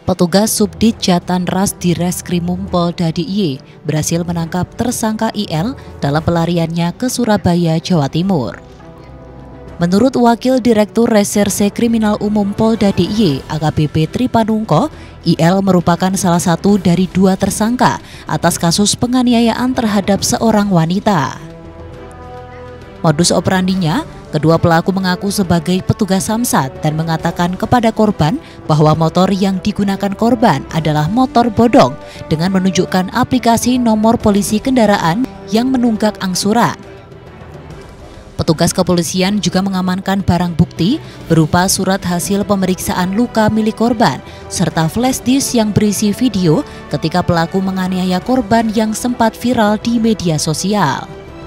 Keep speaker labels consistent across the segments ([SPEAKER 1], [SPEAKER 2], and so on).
[SPEAKER 1] Petugas Subdit Jatanras di Reskrimum Polda DIY berhasil menangkap tersangka IL dalam pelariannya ke Surabaya, Jawa Timur. Menurut Wakil Direktur Reserse Kriminal Umum Polda DIY, AKBP Tripanungko, IL merupakan salah satu dari 2 tersangka atas kasus penganiayaan terhadap seorang wanita. Modus operandinya, kedua pelaku mengaku sebagai petugas samsat dan mengatakan kepada korban bahwa motor yang digunakan korban adalah motor bodong dengan menunjukkan aplikasi nomor polisi kendaraan yang menunggak angsuran. Petugas kepolisian juga mengamankan barang bukti berupa surat hasil pemeriksaan luka milik korban serta flash disk yang berisi video ketika pelaku menganiaya korban yang sempat viral di media sosial.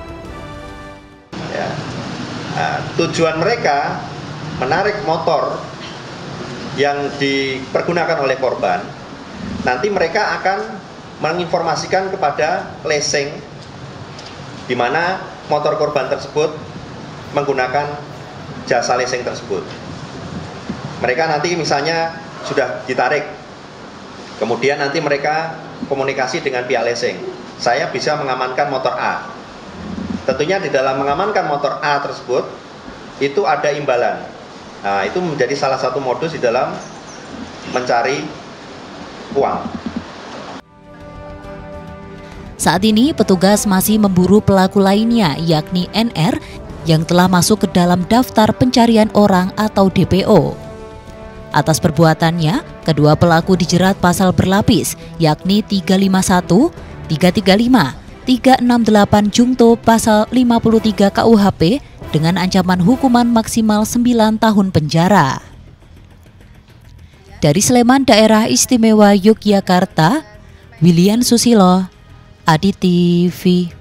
[SPEAKER 2] Tujuan mereka menarik motor yang dipergunakan oleh korban. Nanti mereka akan menginformasikan kepada leasing di mana motor korban tersebut menggunakan jasa leasing tersebut. Mereka nanti misalnya sudah ditarik, kemudian nanti mereka komunikasi dengan pihak leasing. Saya bisa mengamankan motor A. Tentunya di dalam mengamankan motor A tersebut itu ada imbalan. Nah, itu menjadi salah satu modus di dalam mencari uang.
[SPEAKER 1] Saat ini petugas masih memburu pelaku lainnya, yakni NR yang telah masuk ke dalam daftar pencarian orang atau DPO. Atas perbuatannya, kedua pelaku dijerat pasal berlapis, yakni 351, 335, 368 Jungto pasal 53 KUHP dengan ancaman hukuman maksimal 9 tahun penjara. Dari Sleman, Daerah Istimewa Yogyakarta, Willian Susilo, ADI TV.